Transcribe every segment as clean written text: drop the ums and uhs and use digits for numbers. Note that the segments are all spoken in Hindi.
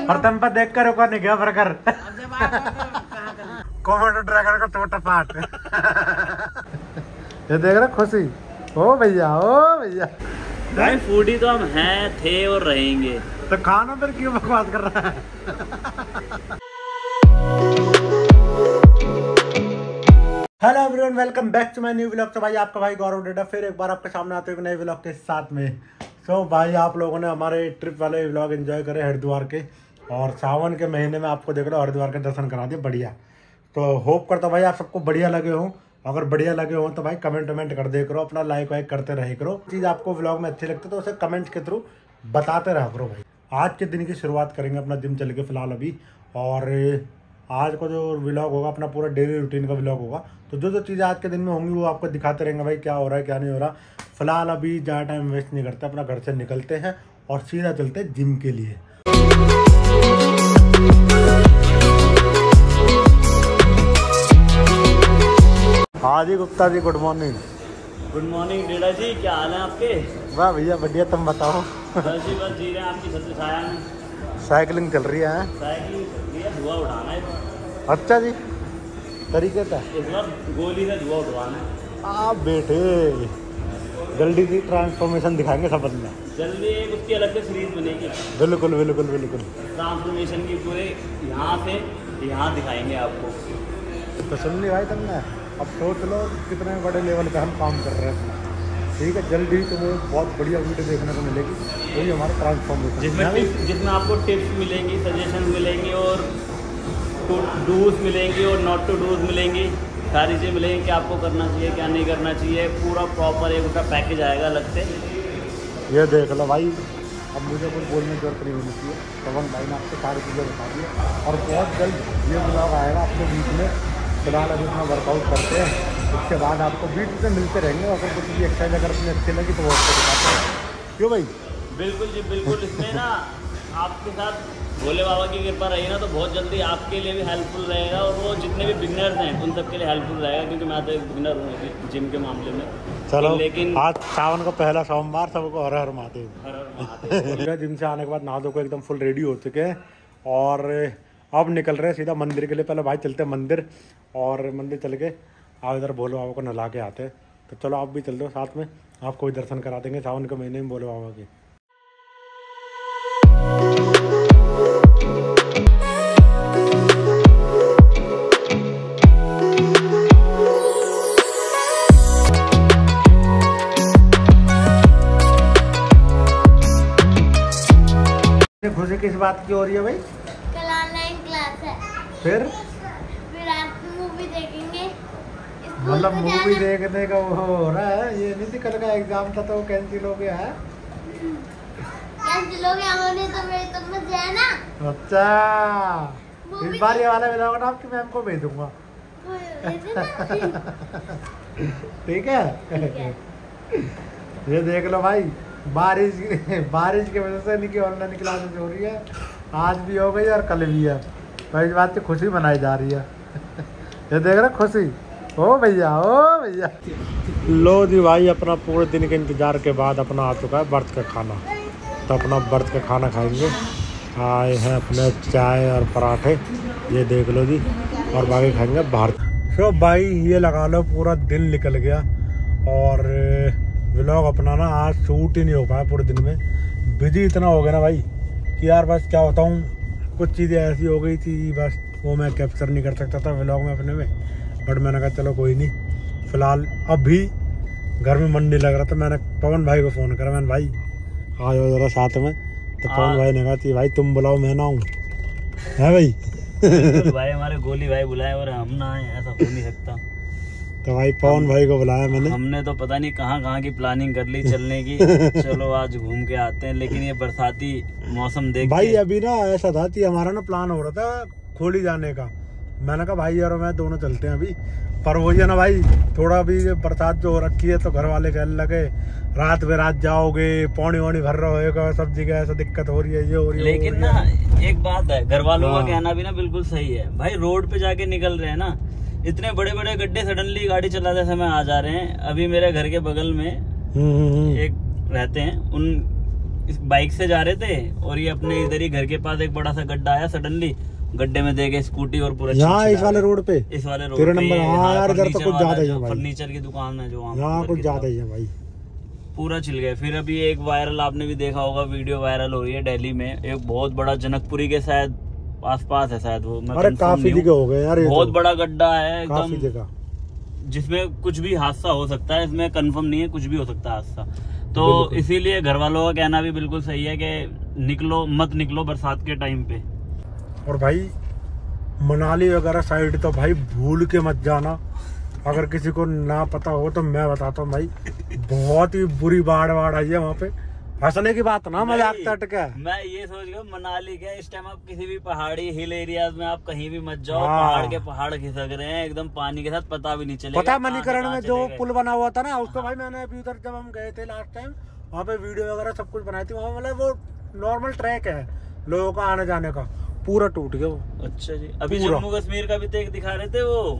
और तुम पर देख कर ऊपर नहीं गया बर्गर कॉमेडो ड्रैगन का छोटा पार्ट ये देख रहे खुशी। ओ भैया भाई फूडी तो हम हैं, थे और रहेंगे, तो खाना फिर क्यों बकवास कर रहा है। Hello everyone, welcome back to my new vlog. तो भाई आपका भाई गौरव डेटा फिर एक बार आपके सामने आते हुए नए व्लॉग के साथ में। सो भाई आप लोगों ने हमारे ट्रिप वाले व्लॉग एंजॉय करे हरिद्वार के, और सावन के महीने में आपको देख लो हरिद्वार के दर्शन करा दिए बढ़िया। तो होप करता भाई आप सबको बढ़िया लगे हों। अगर बढ़िया लगे हो तो भाई कमेंट कर दे करो, अपना लाइक वाइक करते रहे करो। चीज़ आपको व्लॉग में अच्छी लगती है तो उसे कमेंट के थ्रू बताते रहा करो भाई। आज के दिन की शुरुआत करेंगे अपना जिम चल के फिलहाल अभी, और आज को जो व्लॉग होगा अपना पूरा डेली रूटीन का व्लॉग होगा। तो जो चीज़ें आज के दिन में होंगी वो आपको दिखाते रहेंगे भाई, क्या हो रहा है क्या नहीं हो रहा। फिलहाल अभी ज़्यादा टाइम वेस्ट नहीं करते, अपना घर से निकलते हैं और सीधा चलते हैं जिम के लिए। हाँ जी Gupta ji, good morning. Good morning Dedha ji, क्या हाल है आपके? वाह भैया बढ़िया, तुम बताओ। बस जी रहे हैं आपकी छत्र छाया में। साइकिलिंग चल रही है? साइकिलिंग चल रही है, धुआं उठाना है। अच्छा जी, तरीके से इस बार गोली से धुआं उठवाना है। आप बेटे जल्दी सी ट्रांसफॉर्मेशन दिखाएंगे सब बंदा। जल्दी एक उसकी अलग से सीरीज बनेगी। बिल्कुल बिल्कुल बिल्कुल ट्रांसफॉर्मेशन की पूरे यहाँ से यहाँ दिखाएंगे आपको। तो सुन ली भाई तुमने, अब सोच लो कितने बड़े लेवल पे हम काम कर रहे हैं। ठीक है, जल्दी ही तुम्हें बहुत बढ़िया वीडियो देखने को मिलेगी, वही हमारा ट्रांसफॉर्मेशन जिसमें आपको टिप्स मिलेंगी, सजेशन मिलेंगी और डूज मिलेंगी और नॉट टू डूज मिलेंगी। सारी चीज़ें मिलेंगी कि आपको करना चाहिए क्या नहीं करना चाहिए। पूरा प्रॉपर एक उसका पैकेज आएगा अलग से। ये देख लो भाई, अब मुझे कुछ बोलने की जरूरत नहीं होनी चाहिए। पवन भाई ने आपको सारी चीज़ें बता दी और बहुत जल्द ये ब्लॉग आएगा आपके बीच में। फिलहाल अभी अपना वर्कआउट करते हैं, उसके बाद आपको बीच में मिलते रहेंगे। अगर कुछ भी एक्सरसाइज अगर अपनी अच्छी लगी तो वो आपको दिखाते हैं। क्यों भाई? बिल्कुल जी बिल्कुल। इसमें ना आपके साथ भोले बाबा की कृपा रही ना तो बहुत जल्दी आपके लिए भी हेल्पफुल रहेगा, और वो जितने भी बिगनर्स हैं उन सब के लिए हेल्पफुल रहेगा, क्योंकि मैं तो एक बिगनर हूँ जिम के मामले में। चलो तो लेकिन आज सावन का पहला सोमवार, सबको हर हर महादेव। जिम से आने के बाद नहा धो को एकदम फुल रेडी हो चुके हैं और अब निकल रहे हैं सीधा मंदिर के लिए। पहले भाई चलते हैं मंदिर, और मंदिर चल के आप इधर भोले बाबा को नहला के आते हैं। तो चलो आप भी चल दो साथ में, आपको भी दर्शन करा देंगे सावन के महीने में भोले बाबा के। खुशी किस बात की हो रही है भाई? कल ऑनलाइन क्लास है। फिर रात में मूवी देखेंगे। मतलब मूवी देखने का वो हो रहा है। ये नहीं थी कल का एग्जाम था तो कैंसिल हो गया है? कैंसिल हो गया होने तो मेरे तो मजा है ना। अच्छा, इस बार ये वाला व्लॉग ना आपकी मैम को भेज दूंगा। ठीक है। ये देख लो भाई, बारिश की वजह से इनकी ऑनलाइन क्लासेस हो रही है। आज भी हो गई और कल भी है, तो इस बात की खुशी मनाई जा रही है। ये देख रहे खुशी। ओ भैया लो जी भाई, अपना पूरे दिन के इंतजार के बाद अपना आ चुका है बर्थ का खाना। तो अपना बर्थ का खाना खाएंगे। आए हैं अपने चाय और पराठे, ये देख लो जी, और बाकी खाएंगे बाहर। तो भाई ये लगा लो पूरा दिन निकल गया, और व्लॉग अपना ना आज शूट ही नहीं हो पाया पूरे दिन में। बिजी इतना हो गया ना भाई कि यार बस क्या बताऊँ, कुछ चीज़ें ऐसी हो गई थी बस वो मैं कैप्चर नहीं कर सकता था व्लॉग में अपने में। बट मैंने कहा चलो कोई नहीं, फिलहाल अभी घर में मन नहीं लग रहा था। मैंने पवन भाई को फ़ोन करा, मैंने भाई आ जाओ ज़रा साथ में। तो पवन भाई ने कहा कि भाई तुम बुलाओ मैं ना आऊँ, है भाई? भाई हमारे गोली भाई बुलाए और हम ना आए, ऐसा हो नहीं सकता। तो भाई पवन भाई को बुलाया मैंने। हमने तो पता नहीं कहाँ की प्लानिंग कर ली चलने की। चलो आज घूम के आते हैं, लेकिन ये बरसाती मौसम देख भाई अभी ना ऐसा था कि हमारा ना प्लान हो रहा था खोली जाने का। मैंने कहा भाई यार मैं दोनों चलते हैं अभी, पर वही है ना भाई, थोड़ा अभी बरसात जो हो रखी है तो घर वाले कहने लगे रात में रात जाओगे, पानी वानी भर रहा होगा, सब जगह ऐसा दिक्कत हो रही है, ये हो रही है। लेकिन ना एक बात है, घर वालों का कहना भी ना बिल्कुल सही है भाई। रोड पे जाके निकल रहे हैं ना, इतने बड़े बड़े गड्ढे सडनली गाड़ी चलाते समय आ जा रहे हैं। अभी मेरे घर के बगल में एक रहते हैं, इस बाइक से जा रहे थे और ये अपने इधर ही घर के पास एक बड़ा सा गड्ढा आया, सडनली गड्ढे में दे गए स्कूटी और पूरा यहाँ इस वाले रोड पे, इस वाले रोड तेरे पे नंबर। हाँ यार इधर तो कुछ ज्यादा ही है भाई, फर्नीचर की दुकान है जो यहाँ कुछ ज्यादा ही है भाई, पूरा छिल गए। फिर अभी एक वायरल आपने भी देखा होगा, वीडियो वायरल हो रही है दिल्ली में, एक बहुत बड़ा जनकपुरी के शायद आसपास है शायद वो, मैं अरे काफी जगह हो गए यार, बहुत बड़ा गड्ढा है काफी एकदम, जगह जिसमें कुछ भी हादसा हो सकता है, इसमें कंफर्म नहीं है, कुछ भी हो सकता है हादसा। तो इसीलिए घर वालों का कहना भी बिल्कुल सही है कि मत निकलो बरसात के टाइम पे। और भाई मनाली वगैरह साइड तो भाई भूल के मत जाना, अगर किसी को ना पता हो तो मैं बताता हूँ भाई, बहुत ही बुरी बाढ़ आई है वहाँ पे। हंसने की बात ना, मजाक तट के मैं ये सोच गया मनाली के इस टाइम आप किसी भी पहाड़ी हिल एरियाज में आप कहीं भी मत जाओ, हाँ। पहाड़ के पहाड़ खिसक रहे हैं एकदम पानी के साथ, पता भी नहीं चलेगा। पता है मणिकरण में जो पुल बना हुआ था ना, उसको भाई मैंने अभी उधर जब हम गए थे लास्ट टाइम, वहाँ पे वीडियो वगैरह सब कुछ बनाई थी, वहाँ मतलब वो नॉर्मल ट्रैक है लोगों का आने जाने का, पूरा टूट गया वो। अच्छा जी, अभी पूरा। जम्मू कश्मीर का भी तो एक दिखा रहे थे, वो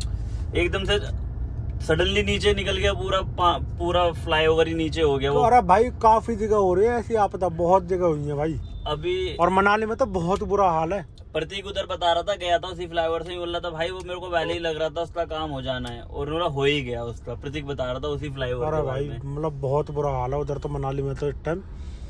एकदम से सडनली नीचे निकल गया, पूरा फ्लाईओवर ही नीचे हो गया वो। अरे भाई काफी जगह हो रही है ऐसी आपदा, बहुत जगह हुई है भाई अभी। और मनाली में तो बहुत बुरा हाल है। प्रतीक उधर बता रहा था, गया था उसी फ्लाईओवर से ही, बोल रहा था भाई वो मेरे को पहले ही लग रहा था उसका काम हो जाना है, और हो ही गया उसका। प्रतीक बता रहा था उसी फ्लाईओवर। अरे भाई मतलब बहुत बुरा हाल है उधर तो मनाली में तो इस टाइम,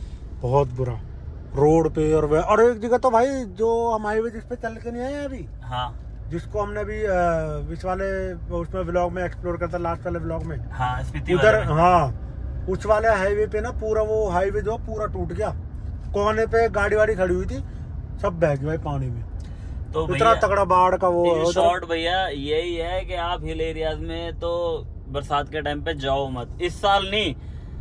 बहुत बुरा रोड पे। और एक जगह तो भाई जो हम हाईवे जिस पे चल के नहीं आए अभी, हाँ, जिसको हमने अभी इस वाले उसमें व्लॉग में एक्सप्लोर करता, लास्ट वाले व्लॉग में, हाँ, स्पीति उधर वाले में। हाँ उस वाले हाईवे पे ना पूरा वो हाईवे जो पूरा टूट गया, कोने पे गाड़ी वाड़ी खड़ी हुई थी, सब बह गई भाई पानी में। तो इतना तगड़ा बाढ़ का वो शॉर्ट भैया यही है कि आप हिल एरियाज में तो बरसात के टाइम पे जाओ मत। इस साल नहीं,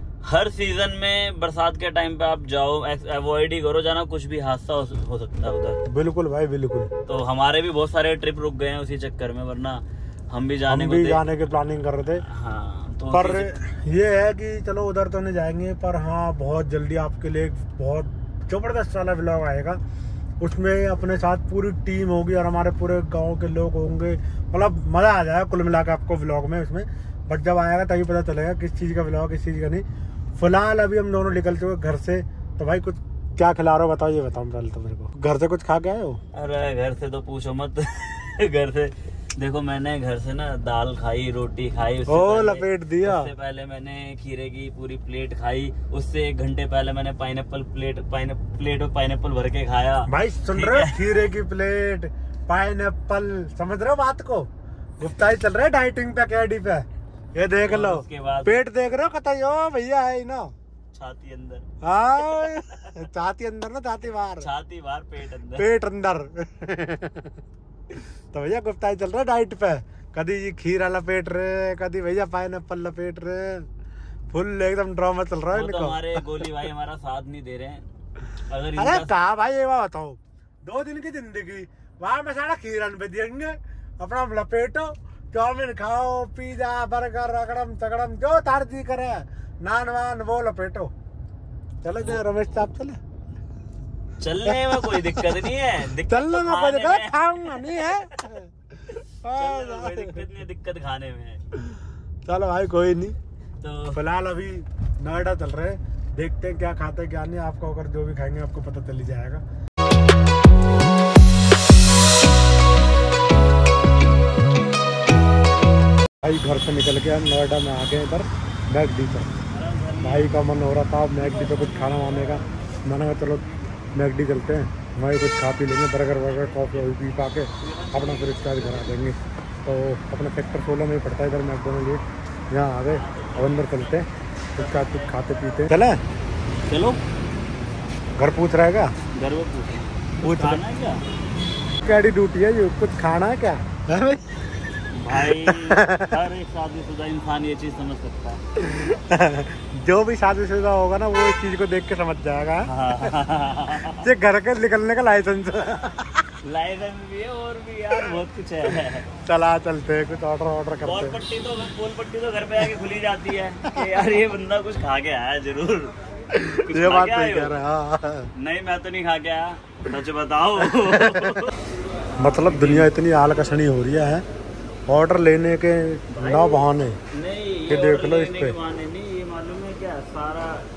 हर सीजन में बरसात के टाइम पे आप जाओ, अवॉइड ही करो जाना, कुछ भी हादसा हो सकता है उधर। बिल्कुल भाई बिल्कुल। तो हमारे भी बहुत सारे ट्रिप रुक गए हैं उसी चक्कर में, वरना हम भी जाने की प्लानिंग कर रहे थे। हाँ, तो पर ये है कि चलो उधर तो नहीं जाएंगे, पर हाँ बहुत जल्दी आपके लिए बहुत जबरदस्त वाला व्लॉग आएगा, उसमें अपने साथ पूरी टीम होगी और हमारे पूरे गांव के लोग होंगे, मतलब मजा आ जाएगा कुल मिला के आपको व्लॉग में उसमें। बट जब आएगा तभी पता चलेगा किस चीज़ का व्लॉग, किस चीज़ का नहीं। फिलहाल अभी हम दोनों निकल चुके घर से, तो भाई कुछ क्या खिला रहे हो बताओ, ये बताओ पहले तो मेरे को। घर से कुछ खा के आए हो? अरे घर से तो पूछो मत घर से देखो, मैंने घर से ना दाल खाई, रोटी खाई, लपेट दिया। उससे पहले मैंने खीरे की पूरी प्लेट खाई, उससे 1 घंटे पहले मैंने प्लेट में पाइनएप्पल भर के खाया। भाई सुन रहे हो, खीरे की प्लेट, पाइनएप्पल, समझ रहे हो बात को? गुप्ता ही चल रहा है डाइटिंग पे, कैडी पे। ये देख लो, उसके बाद पेट देख रहे हो कतई हो भैया, है ना छाती अंदर, छाती अंदर ना छाती बाहर, छाती बाहर पेट अंदर तो भैया गुप्ता ही चल रहा है डाइट पे, कभी खीरा लपेट रहे, कभी भैया पाइनएप्पल लपेट रहे, फुल एकदम ड्रामा चल रहा है। तो हमारे गोली भाई हमारा साथ नहीं दे रहे हैं। अरे कहा भाई ये बात बताओ, 2 दिन की जिंदगी वहां में सारा खीरन पे देंगे, अपना लपेटो, चाउमीन खाओ, पिज्जा बर्गर रगड़म तगड़म जो तारजी करे, नान वान वो लपेटो। चलो जो रमेश साहब चलने में कोई दिक्कत नहीं है, चलने में कोई दिक्कत खाऊंगा नहीं है, कोई दिक्कत नहीं है, दिक्कत खाने में है। चलो भाई कोई नहीं। तो फिलहाल अभी नोएडा चल रहे हैं, देखते हैं क्या खाते हैं क्या नहीं, आपको अगर जो भी खाएंगे आपको पता चल ही जाएगा। भाई घर से निकल के हम नोएडा में आ गए, इधर मैकडी पर। भाई का मन हो रहा था मैकडी पे कुछ खाना वाने का, मैंने कहा चलो मैकडी चलते हैं, वहीं कुछ खा पी लेंगे, बर्गर वर्गर कॉफी पी पा के अपना फिर स्टार्ट करा देंगे। तो अपना सेक्टर 16 में ही पड़ता है इधर मैकडोनल्ड, यहाँ आ गए, अब अंदर चलते हैं, उसका कुछ खाते पीते। चले चलो, घर पूछ रहा है क्या? घर में पूछ खाना है क्या ड्यूटी है ये, कुछ खाना है क्या? भाई हर एक शादीशुदा इंसान ये चीज समझ सकता है जो भी शादीशुदा होगा ना वो इस चीज को देख के समझ जाएगा। ये घर के निकलने का लाइसेंस भी है और भी यार बहुत कुछ है। चला चलते हैं, कुछ ऑर्डर करते हैं। पोल पट्टी तो घर पे आके खुली जाती है कि यार ये बंदा कुछ खा के आया जरूर। ये बात नहीं कह रहा। नहीं मैं तो नहीं खा के आया, सच बताओ। मतलब दुनिया इतनी आलकषणी हो रही है, ऑर्डर लेने के ना बहाने नहीं, ये देख लो इस पे। नहीं, ये मालूम है क्या, सारा काम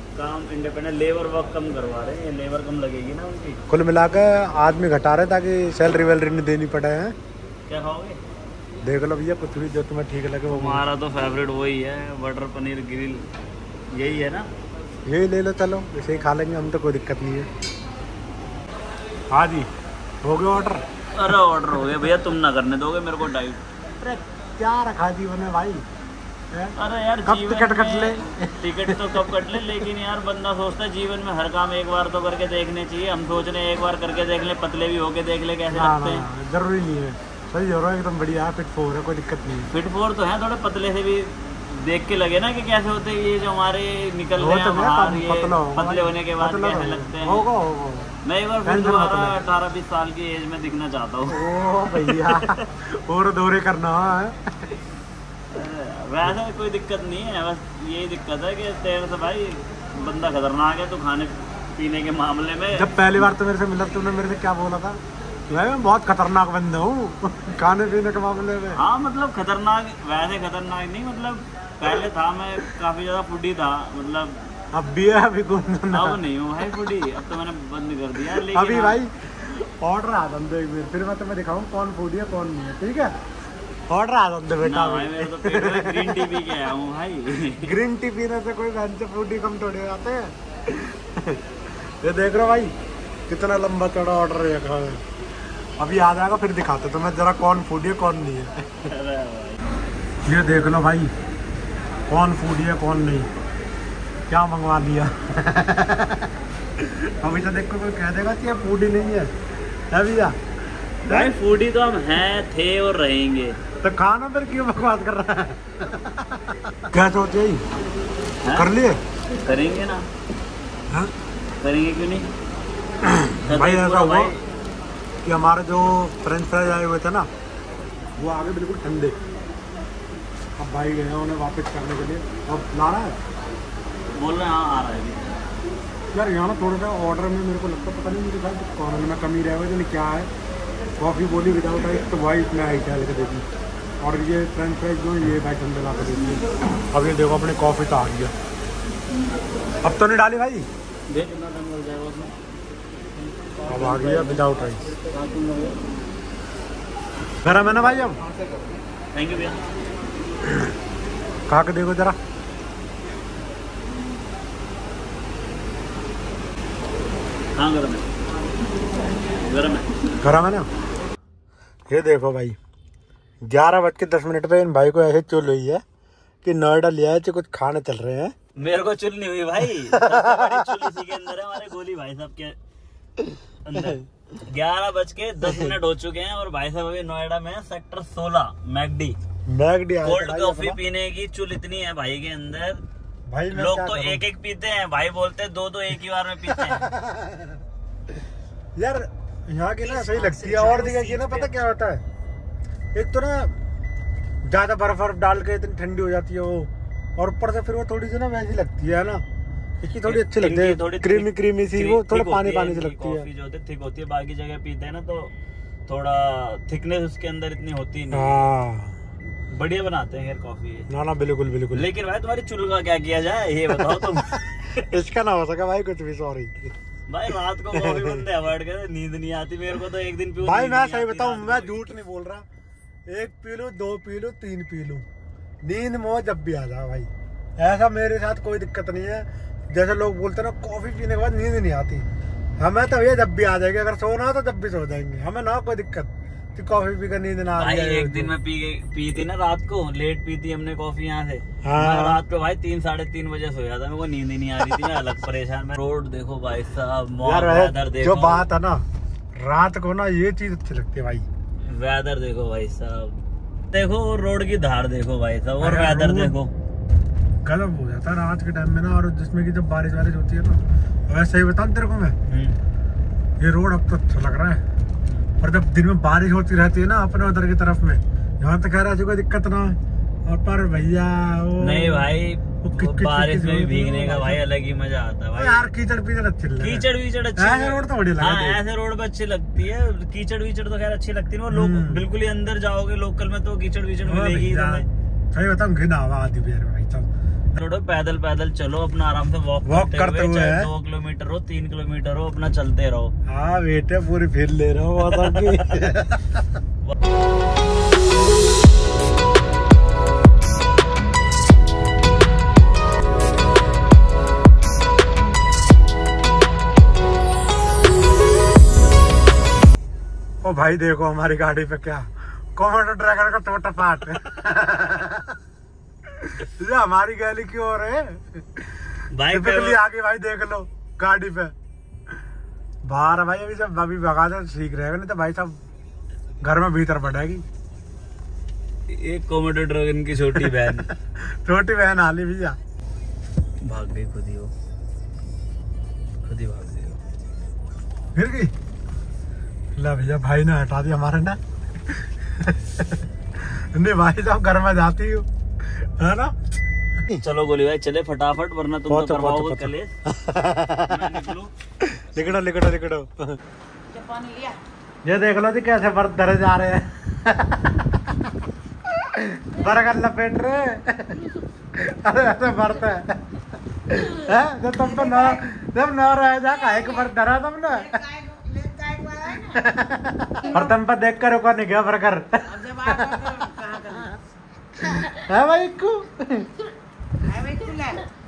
इंडिपेंडेंट, लेबर वर्क कम करवा रहे हैं, लेबर कम लगेगी ना उनकी। कुल मिलाकर आदमी घटा रहे ताकि सैलरी वैलरी नहीं देनी पड़े हैं। क्या खाओगे? देख लो भैया कुछ भी जो तुम्हें ठीक लगे वो। हमारा तो फेवरेट वही है, बटर पनीर ग्रिल, यही है ना। यही ले लो, चलो इसे ही खा लेंगे हम, तो कोई दिक्कत नहीं है। हाँ जी, हो गया ऑर्डर? अरे ऑर्डर हो गया भैया, तुम ना करने दोगे मेरे को डाइट। अरे क्या रखा जीवन में भाई, अरे यार कब टिकट कट ले? टिकट तो कब कट ले, लेकिन यार बंदा सोचता है जीवन में हर काम एक बार तो करके देखने चाहिए। हम सोच रहे हैं एक बार करके देख ले, पतले भी होके देख ले कैसे लगते हैं। जरूरी नहीं है, सही हो रहा है एकदम बढ़िया है, फिट फोर है, कोई दिक्कत नहीं है। फिट फोर तो है, थोड़े पतले से भी देख के लगे ना कि कैसे होते हैं ये जो हमारे निकल रहे हैं बाहर, ये पतले होने के बाद कैसे लगते हैं। होगा मैं एक बार फिर दोबारा 18-20 साल की एज में दिखना चाहता हूँ। ओ भैया और दौरे करना है। वैसे कोई दिक्कत नहीं है, बस यही दिक्कत है कि तेरे से भाई बंदा खतरनाक है। तो खाने पीने के मामले में जब पहली बार तो मेरे से मिला, तुमने मेरे से क्या बोला था? मैं बहुत खतरनाक बंदा हूँ खाने पीने के मामले में। हाँ मतलब खतरनाक, वैसे खतरनाक नहीं, मतलब पहले था मैं काफी ज्यादा फूडी था, मतलब अब भी है, अभी कौन अब नहीं हूँ भाई फूडी, अब तो मैंने बंद कर दिया। लेकिन अभी भाई ऑर्डर आ दम दे, फिर मैं तुम्हें दिखाऊँ कौन फूडी है कौन नहीं है, ठीक है? ऑर्डर आ दम दे बेटा। भाई मेरे तो पेट में ग्रीन टी पी के आया हूँ भाई। ग्रीन टी पीने से कोई बहन से फूडी कम थोड़ी हो जाते हैं। ये देख रहे हो भाई कितना लंबा चौड़ा ऑर्डर है। अभी आ जाएगा फिर दिखाते तुम्हें जरा कौन फूडी है कौन नहीं है। ये देख लो भाई कौन फूडी है कौन नहीं, क्या मंगवा लिया। अभी तो देखो कोई कह देगा कि ये फूडी नहीं है भैया। भाई फूडी तो हम हैं, थे और रहेंगे, तो खाना फिर क्यों बकवास कर रहा है? क्या सोचे कर लिए? करेंगे ना, हाँ? करेंगे क्यों नहीं। भाई ऐसा हुआ कि हमारे जो फ्रेंच फ्राइज आए हुए थे ना, वो आगे बिल्कुल ठंडे। अब भाई गए उन्हें वापस करने के लिए, अब ला रहा है, बोल रहे हैं हाँ आ रहा है यार। यहाँ ना थोड़ा सा ऑर्डर में मेरे को लगता पता नहीं मेरे साथ कॉर्नर में कमी रह गई क्या है। कॉफ़ी बोली विदाउट आइस, तो वाइट में आई डाल के देती, और ये फ्रेंच फ्राइज जो है ये भाई ठंडे ला के देती है। अब ये देखो अपनी कॉफ़ी तो आ गई है, अब तो नहीं डाली भाई, अब आ गई है विदाउट आइस। गरम है ना भाई? अब थैंक यू भैया, खा के देखो जरा। हाँ गरम है, गरम है, गरम है ना। ये देखो भाई 11:10 पे इन भाई को ऐसे चुल हुई है कि नोएडा ले आए कुछ खाने चल रहे हैं। मेरे को चुल नहीं हुई भाई, सबसे बड़ी चुल इसी के अंदर है, हमारे गोली भाई साहब के अंदर। 11:10 हो चुके हैं और भाई साहब अभी नोएडा में सेक्टर 16 मैकडी कोल्ड कॉफी पीने की चुल इतनी है भाई के अंदर। भाई लोग तो एक एक पीते हैं, भाई बोलते हैं दो एक ही बार में पीते हैं। यार यहाँ की ना सही लगती है, और जगह की ना पता क्या होता है, एक तो ना ज्यादा बर्फ डाल के इतनी ठंडी हो जाती है वो, और ऊपर से फिर वो थोड़ी सी ना वैसी लगती है ना, इसकी थोड़ी अच्छी लगती है, क्रीमी क्रीमी सी, वो थोड़ा पानी पानी से लगती है। कॉफी जो होती है थिक होती है, बाकी जगह पीते हैं ना तो थोड़ा थिकनेस उसके अंदर इतनी होती नहीं। हाँ बढ़िया बनाते हैं यार कॉफी ना ना, बिल्कुल बिल्कुल। लेकिन भाई तुम्हारी चुल का क्या किया जाए ये बताओ तुम। इसका ना हो सका भाई कुछ भी, सॉरी भाई। रात को कॉफी बंदे अवॉइड करे, नींद नहीं आती मेरे को तो एक दिन पीऊं भाई। मैं सही बताऊं, मैं झूठ नहीं बोल रहा, 1 पी लूं 2 पी लूं 3 पी लूं, नींद मोह जब भी आ जाए भाई, ऐसा मेरे साथ कोई दिक्कत नहीं है। जैसे लोग बोलते हैं ना कॉफी पीने के बाद नींद नहीं आती, हमें तो ये जब भी आ जाएगी, अगर सोना हो तो जब भी सो जाएंगे, हमें ना कोई दिक्कत कि कॉफी पी कर नींद ना आ रही है। एक दिन में पी थी ना रात को, लेट पी थी हमने कॉफी यहाँ से। हाँ। रात को भाई 3-3:30 बजे सोया था, मेरे को नींद ही नहीं आ रही थी, मैं अलग परेशान। मैं रोड देखो भाई साहब, वेदर देखो, जो बात है ना रात को ना ये चीज अच्छी लगती है भाई, वेदर देखो भाई साहब, देखो रोड की धार देखो भाई साहब, और वेदर देखो गजब हो जाता है रात के टाइम में ना, और जिसमें कि जब बारिश वारिश होती है ना, वैसे ही बताऊं तेरे को मैं, ये रोड अब तो अच्छा लग रहा है, और जब दिन में बारिश होती रहती है ना अपने उधर की तरफ में, यहाँ तो कह रहा है कोई दिक्कत ना, और पर भैया नहीं भाई बारिश में भीगने का भाई अलग ही मजा आता है भाई। यार कीचड़ पीचड़ अच्छी लगती है, कीचड़ वीचड़ अच्छी, ऐसे रोड तो बढ़िया लगती है। ऐसे रोड पे अच्छी लगती है, कीचड़ वीचड़ तो खैर अच्छी लगती है, वो लोग बिल्कुल ही अंदर जाओगे लोकल में तो कीचड़ वीचड़ मिलेगी। सही बताऊं घिन आवा आती है भाई साहब, छोड़ो, पैदल पैदल चलो अपना आराम से वॉक करते हुए, चाहे 2 किलोमीटर हो 3 किलोमीटर हो, अपना चलते रहो। हाँ बेटे पूरी फील ले रहा हूँ मौसम की। ओ भाई देखो हमारी गाड़ी पे क्या कॉमेडो ड्रैगन का टोटा पार्ट है। ये हमारी गैली की ओर है भाई, आगे भाई देख लो गाड़ी पे बाहर भाई। अभी सब अभी भगा दे सीख रहेगा, नहीं तो भाई सब घर में भीतर बढ़ेगी। एक कॉमेडो ड्रैगन की छोटी बहन छोटी बहन आली भैया भाग गई, खुद ही भाग गई, फिर गई। ला भैया भाई ने हटा दिया हमारे ना। नहीं भाई साहब घर में जाती हूँ है ना। चलो गोली भाई चले फटाफट, वरना तुम तो करवाओगे कलेश। मैं निकलूं। लिकड़ो ये देख लो जी कैसे बर्फ धरे जा रहे हैं। बर्गर लपेट रहे। अरे ऐसे बर्फ है जब तुम तो जब न रह जा काहे के बर्फ धरा तुमने। और तुम पर देख कर रुका नहीं गया बर्गर है भाई।